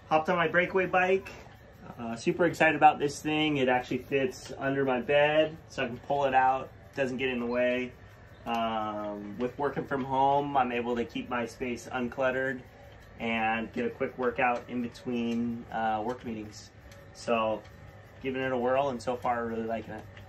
Hopped on my Breakaway bike. Super excited about this thing. It actually fits under my bed, so I can pull it out. Doesn't get in the way. With working from home, I'm able to keep my space uncluttered and get a quick workout in between work meetings. So, giving it a whirl, and so far, really liking it.